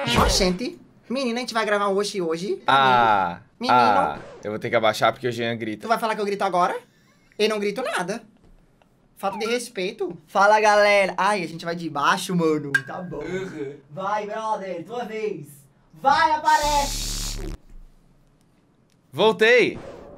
Oxente. Menina, a gente vai gravar um hoje. Menino. Eu vou ter que abaixar porque o Jean grita. Tu vai falar que eu grito agora? Eu não grito nada. Falta de respeito. Fala, galera. Ai, a gente vai de baixo, mano. Tá bom. Vai, brother. Tua vez. Vai, aparece. Voltei.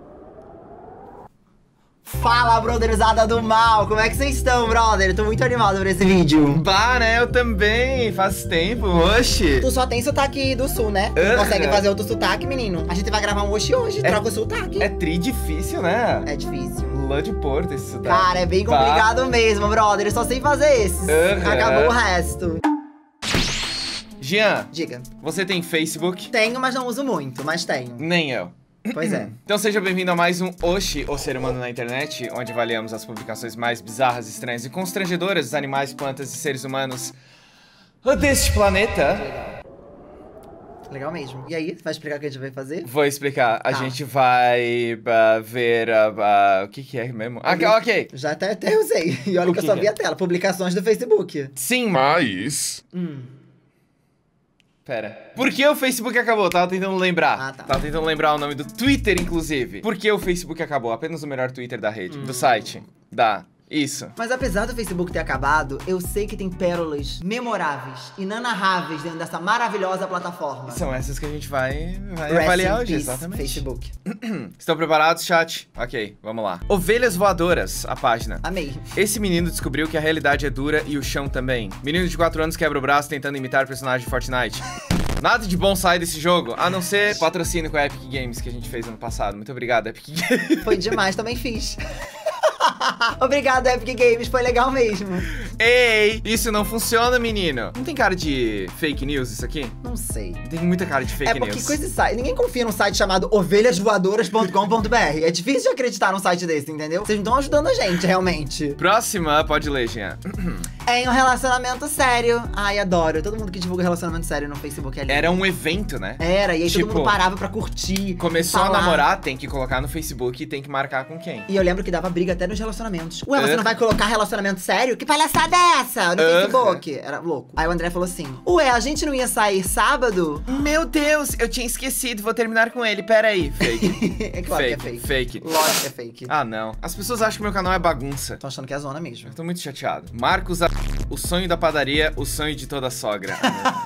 Fala, brotherzada do mal. Como é que vocês estão, brother? Eu tô muito animado por esse vídeo. Bah, né? Eu também. Faz tempo, oxi. Tu só tem sotaque do sul, né? Tu consegue fazer outro sotaque, menino? A gente vai gravar um hoje. Troca o sotaque. É difícil, né? É difícil. Lã de Porto esse sotaque. Cara, é bem complicado mesmo, brother. Eu só sei fazer esses. Acabou o resto. Jean. Diga. Você tem Facebook? Tenho, mas não uso muito, mas tenho. Nem eu. Pois é. Então seja bem-vindo a mais um Oxi, o Ser Humano na Internet, onde avaliamos as publicações mais bizarras, estranhas e constrangedoras dos animais, plantas e seres humanos deste planeta. Legal mesmo. E aí, vai explicar o que a gente vai fazer? Vou explicar. A gente vai ver o que é mesmo? Ok. Já até usei. E olha que eu só vi a tela. Publicações do Facebook. Sim, mas... Pera. Por que o Facebook acabou? Tava tentando lembrar. Tá. Tava tentando lembrar o nome do Twitter, inclusive. Por que o Facebook acabou? Apenas o melhor Twitter da rede. Do site. Isso. Mas apesar do Facebook ter acabado, eu sei que tem pérolas memoráveis, inanarráveis dentro dessa maravilhosa plataforma. São essas que a gente vai avaliar hoje, exatamente. Facebook. Estão preparados, chat? Ok, vamos lá. Ovelhas Voadoras, a página. Amei. Esse menino descobriu que a realidade é dura e o chão também. Menino de 4 anos quebra o braço tentando imitar personagem de Fortnite. Nada de bom sai desse jogo, a não ser patrocínio com a Epic Games que a gente fez ano passado. Muito obrigado, Epic Games. Foi demais, também fiz. Obrigado, Epic Games, foi legal mesmo. Ei, isso não funciona, menino. Não tem cara de fake news isso aqui? Não sei. Tem muita cara de fake news. É porque com esse site, ninguém confia num site chamado ovelhasvoadoras.com.br. É difícil de acreditar num site desse, entendeu? Vocês não estão ajudando a gente, realmente. Próxima, pode ler, Jean. É um relacionamento sério. Ai, adoro. Todo mundo que divulga relacionamento sério no Facebook é lindo. Era um evento, né? Era, e aí todo mundo parava pra curtir. Começou a namorar, tem que colocar no Facebook e tem que marcar com quem. E eu lembro que dava briga até nos relacionamentos. Ué, você não vai colocar relacionamento sério? Que palhaçada é essa? No Facebook. Era louco. Aí o André falou assim, ué, a gente não ia sair sábado? Meu Deus, eu tinha esquecido, vou terminar com ele, pera aí. Fake. É claro que é fake. Fake. Lógico que é fake. Ah, não. As pessoas acham que meu canal é bagunça. Tô achando que é zona mesmo. Eu tô muito chateado. Marcos, o sonho da padaria, o sonho de toda sogra.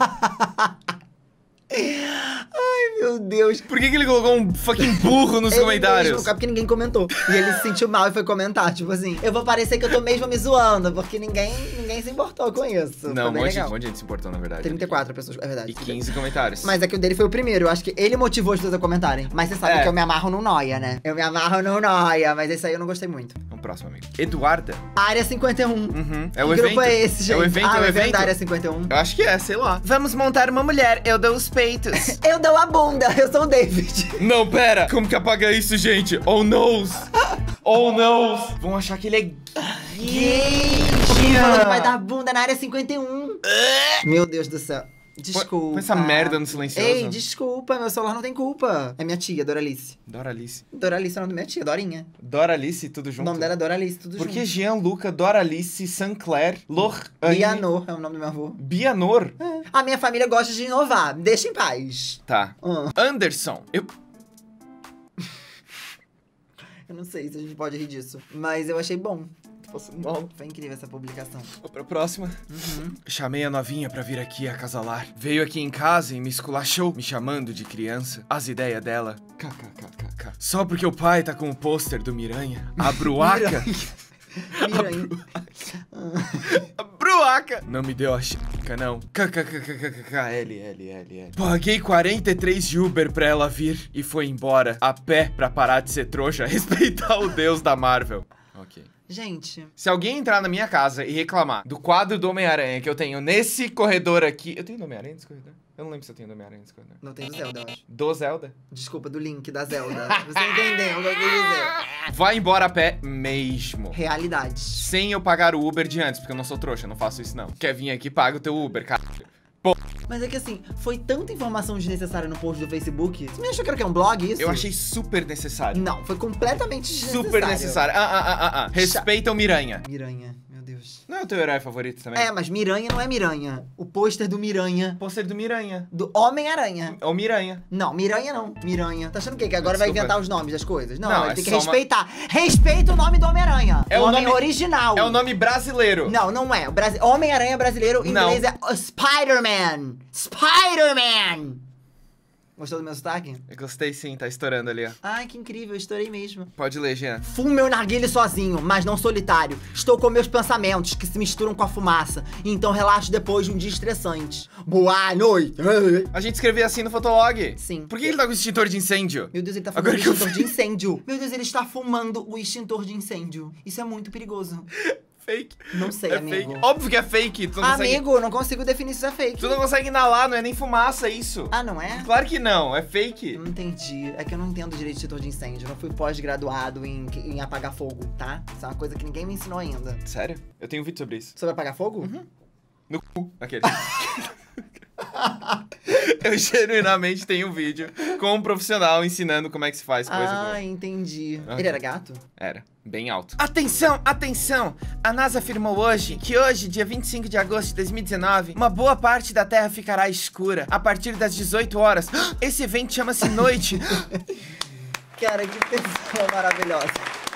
Ai, meu Deus. Por que ele colocou um fucking burro nos comentários? Mesmo, porque ninguém comentou. E ele se sentiu mal e foi comentar, tipo assim, eu vou parecer que eu tô mesmo me zoando, porque ninguém se importou com isso. Não, um monte de gente se importou, na verdade. 34 pessoas, é verdade. E 15 comentários. Mas é que o dele foi o primeiro, eu acho que ele motivou as pessoas a comentarem. Mas você sabe que eu me amarro no Noia, né? Eu me amarro no Noia, mas esse aí eu não gostei muito. Vamos próximo, amigo. Eduarda. Área 51. É o que evento. grupo é esse, gente? É o evento, é o evento da Área 51. Eu acho que é, sei lá. Vamos montar uma mulher, eu dou os peitos. Eu dou a bunda, eu sou o David. Não, pera. Como que apaga isso, gente? Oh, noes. Oh, noes. Vão achar que ele é gay. Falando que vai dar bunda na Área 51. Meu Deus do céu. Desculpa. Põe essa merda no silencioso. Ei, desculpa, meu celular não tem culpa. É minha tia, Doralice. Doralice. Doralice é o nome da minha tia, Dorinha. Doralice, tudo junto? O nome dela é Doralice, tudo junto. Por que Jean, Luca, Doralice, Sancler, Bianor é o nome do meu avô. Bianor? É. A minha família gosta de inovar, me deixa em paz. Tá. Anderson. Eu não sei se a gente pode rir disso, mas eu achei bom. Mal. Foi incrível essa publicação. Vou pra próxima. Chamei a novinha pra vir aqui acasalar. Veio aqui em casa e me esculachou, me chamando de criança. As ideias dela. KKKKK. Só porque o pai tá com o pôster do Miranha. A Bruaca. Miranha. A Bruaca. Não me deu a chica, não. KKKKKL. Paguei 43 de Uber pra ela vir e foi embora. A pé pra parar de ser trouxa. Respeitar o deus da Marvel. Ok. Gente. Se alguém entrar na minha casa e reclamar do quadro do Homem-Aranha que eu tenho nesse corredor aqui... Eu tenho do Homem-Aranha nesse corredor? Eu não lembro se eu tenho do Homem-Aranha nesse corredor. Não tem do Zelda, eu acho. Do Zelda? Desculpa, do Link, da Zelda. Você entendeu o que eu quis dizer. Vai embora a pé mesmo. Realidade. Sem eu pagar o Uber de antes, porque eu não sou trouxa, eu não faço isso não. Quer vir aqui, paga o teu Uber, cara. Mas é que assim, foi tanta informação desnecessária no post do Facebook. Você me achou que era um blog isso? Eu achei super necessário. Não, foi completamente desnecessário. Super necessário. Respeita o Miranha. Miranha, meu Deus. Deus. Não é o teu herói favorito também? É, mas Miranha não é Miranha. O pôster do Miranha. Pôster do Miranha. Do Homem-Aranha. É o Miranha. Não, Miranha não. Miranha. Tá achando o quê? Que agora vai Desculpa. inventar os nomes das coisas? Não, Não, ele é tem que só respeitar. Respeita o nome do Homem-Aranha. É o o nome nome- original. É o nome brasileiro. Não, não é. Homem-Aranha brasileiro, em Não. inglês é Spider-Man. Spider-Man. Gostou do meu sotaque? Eu gostei sim, tá estourando ali, ó. Ai, que incrível, eu estourei mesmo. Pode ler, Jean. Fumo meu narguilé sozinho, mas não solitário. Estou com meus pensamentos, que se misturam com a fumaça. E então relaxo depois de um dia estressante. Boa noite. A gente escrevia assim no Fotolog. Sim. Por que ele tá com extintor de incêndio? Meu Deus, ele tá fumando Agora o que eu extintor de incêndio. Meu Deus, ele está fumando o extintor de incêndio. Isso é muito perigoso. Fake. Não sei, É amigo. fake. Óbvio que é fake. Tu não consegue... Amigo, eu não consigo definir se isso é fake. Tu não consegue inalar, não é nem fumaça isso. Ah, não é? Claro que não, é fake. Não entendi. É que eu não entendo direito de extintor de incêndio. Eu não fui pós-graduado em apagar fogo, tá? Isso é uma coisa que ninguém me ensinou ainda. Sério? Eu tenho um vídeo sobre isso. Sobre apagar fogo? Uhum. No cu, aquele. Eu genuinamente tenho um vídeo com um profissional ensinando como é que se faz coisa Ah, boa. entendi. Ah. Ele era gato? Era, bem alto. Atenção, atenção! A NASA afirmou hoje que hoje, dia 25 de agosto de 2019, uma boa parte da Terra ficará escura a partir das 18 horas. Esse evento chama-se noite. Cara, que pessoa maravilhosa.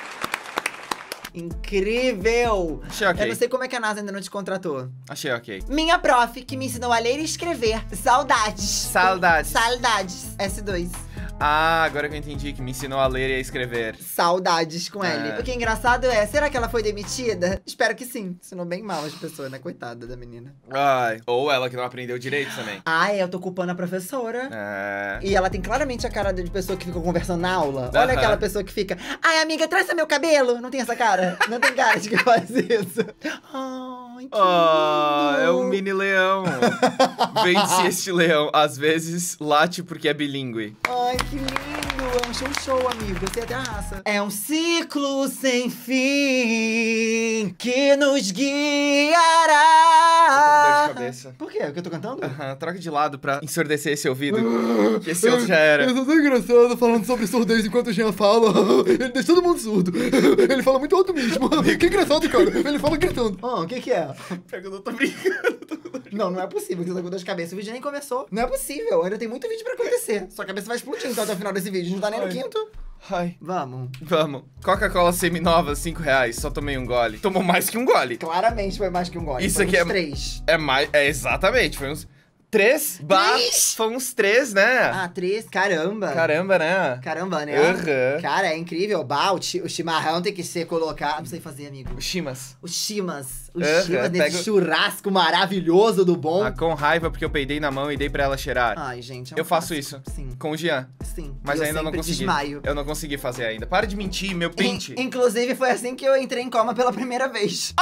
Incrível! Achei ok. Eu não sei como é que a NASA ainda não te contratou. Achei ok. Minha prof, que me ensinou a ler e escrever. Saudades. Saudades. Saudades. S2. Ah, agora que eu entendi que me ensinou a ler e a escrever. Saudades com É. ele. O que é engraçado é, será que ela foi demitida? Espero que sim. Ensinou bem mal as pessoas, né? Coitada da menina. Ai, ou ela que não aprendeu direito também. Ah, eu tô culpando a professora. É... E ela tem claramente a cara de pessoa que fica conversando na aula. Olha Aham. aquela pessoa que fica, ai, amiga, traça meu cabelo. Não tem essa cara? Não tem cara de que faz isso. Ai, que Ah, lindo. é um mini leão. Vende-se este leão. Às vezes late porque é bilíngue. Ai, que lindo. É um show, amigo. Eu sei até a raça. É um ciclo sem fim que nos guiará. Dor de cabeça. Por quê? É o que eu tô cantando? Aham, troca de lado pra ensurdecer esse ouvido. Que esse outro já era. Eu sou tão engraçado falando sobre surdez enquanto o Jean fala. Ele deixa todo mundo surdo. Ele fala muito alto mesmo. Que engraçado, cara. Ele fala gritando. O que é? Pega, eu não tô brincando. Não, não é possível que você tá com dor de cabeça. O vídeo nem começou. Não é possível. Ainda tem muito vídeo pra acontecer. Sua cabeça vai explodir então até o final desse vídeo. A gente não tá nem no Ai. quinto. Ai, Vamos. vamos. Coca-Cola semi-nova, R$5. Só tomei um gole. Tomou mais que um gole. Claramente foi mais que um gole. Isso Foi aqui uns é- 3. É mais... É exatamente. Foi uns... 3? Três? Foi uns 3, né? Ah, 3? Caramba. Caramba, né? Caramba, né? Aham. Cara, é incrível. Bah, o chimarrão tem que ser colocado. Não sei fazer, amigo. O Chimas. Os chimas. Os Aham, chimas nesse pega- churrasco maravilhoso do bom. Ah, com raiva porque eu peidei na mão e dei pra ela cheirar. Ai, gente. É um Eu faço clássico. isso. Sim. Com o Jean. Sim. Mas E eu ainda não sempre consegui. desmaio. Eu não consegui fazer ainda. Para de mentir, meu pente. Inclusive, foi assim que eu entrei em coma pela primeira vez.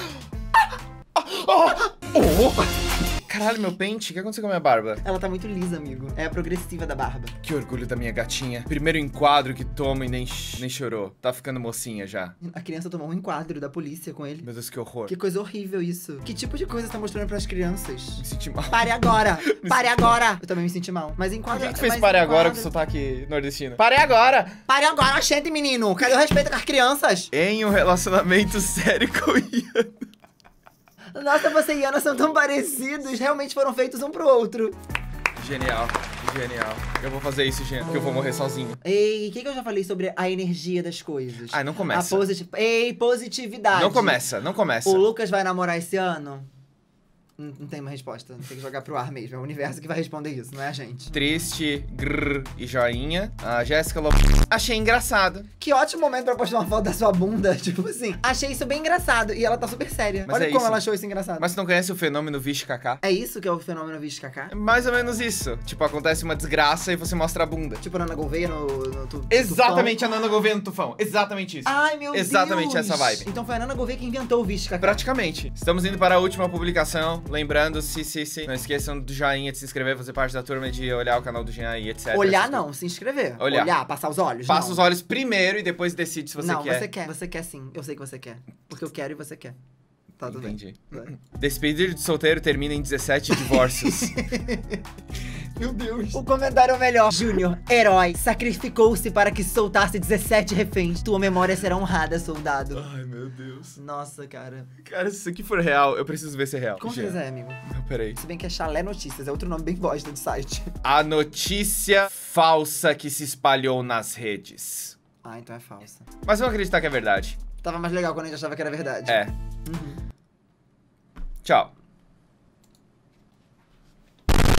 Caralho, meu pente. O que aconteceu com a minha barba? Ela tá muito lisa, amigo. É a progressiva da barba. Que orgulho da minha gatinha. Primeiro enquadro que toma e nem chorou. Tá ficando mocinha já. A criança tomou um enquadro da polícia com ele. Meu Deus, que horror. Que coisa horrível isso. Que tipo de coisa você tá mostrando pras crianças? Me senti mal. Pare agora! Pare agora! Eu também me senti mal. Mas enquadro... Por que tu fez mas pare agora com enquadro- sotaque nordestino? Pare agora! Pare agora, gente, menino! Cadê o respeito com as crianças? Em um relacionamento sério com o Ian. Nossa, você e Ana são tão parecidos. Realmente foram feitos um pro outro. Genial, genial. Eu vou fazer isso, Jean, porque eu vou morrer sozinho. Ei, o que eu já falei sobre a energia das coisas? Ai, não começa. Ei, positividade. Não começa, não começa. O Lucas vai namorar esse ano? Não tem uma resposta. Tem que jogar pro ar mesmo. É o universo que vai responder isso, não é a gente. Triste, grrr e joinha. A Jéssica Lobo. Achei engraçado. Que ótimo momento pra postar uma foto da sua bunda. Tipo assim, achei isso bem engraçado. E ela tá super séria. Mas Olha é como isso. ela achou isso engraçado. Mas tu não conhece o fenômeno Vixe Kaká? É isso que é o fenômeno Vixe Kaká? É mais ou menos isso. Tipo, acontece uma desgraça e você mostra a bunda. Tipo Nana Gouveia no Exatamente a Nana Gouveia no Tufão. Exatamente isso. Ai, meu Deus. Exatamente essa vibe. Então foi a Nana Gouveia que inventou o Vixe Kaká. Praticamente. Estamos indo para a última publicação. Lembrando, se. Não esqueçam do joinha, de se inscrever, fazer parte da turma, de olhar o canal do Jean e etc. Olhar essas não, se inscrever. Olhar. Passar os olhos. Passa não. os olhos primeiro e depois decide se você não, quer. você quer. Você quer sim. Eu sei que você quer. Porque eu quero e você quer. Tá tudo Entendi. bem. Vai. Despedir de solteiro termina em 17 divórcios. Meu Deus. O comentário melhor. Júnior, herói, sacrificou-se para que soltasse 17 reféns. Tua memória será honrada, soldado. Ai, meu Deus. Nossa, cara. Cara, se isso aqui for real, eu preciso ver se é real. Com certeza é, amigo. Não, peraí. Se bem que é Chalé Notícias, é outro nome bem bosta do site. A notícia falsa que se espalhou nas redes. Ah, então é falsa. Mas vamos acreditar que é verdade. Tava mais legal quando a gente achava que era verdade. É. Tchau.